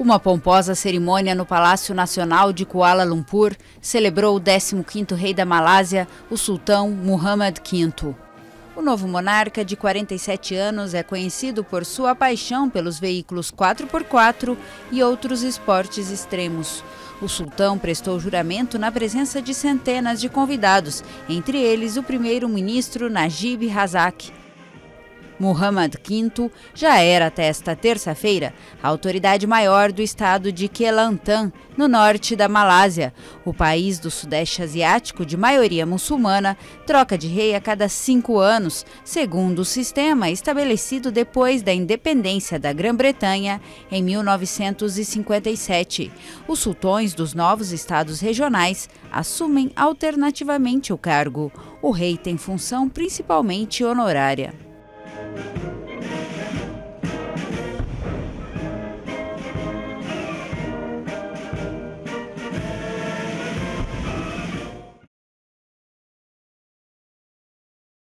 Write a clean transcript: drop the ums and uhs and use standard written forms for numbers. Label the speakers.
Speaker 1: Uma pomposa cerimônia no Palácio Nacional de Kuala Lumpur celebrou o 15º rei da Malásia, o sultão Muhammad V. O novo monarca, de 47 anos, é conhecido por sua paixão pelos veículos 4x4 e outros esportes extremos. O sultão prestou juramento na presença de centenas de convidados, entre eles o primeiro-ministro Najib Razak. Muhammad V já era, até esta terça-feira, a autoridade maior do estado de Kelantan, no norte da Malásia. O país do Sudeste Asiático, de maioria muçulmana, troca de rei a cada 5 anos, segundo o sistema estabelecido depois da independência da Grã-Bretanha em 1957. Os sultões dos novos estados regionais assumem alternativamente o cargo. O rei tem função principalmente honorária.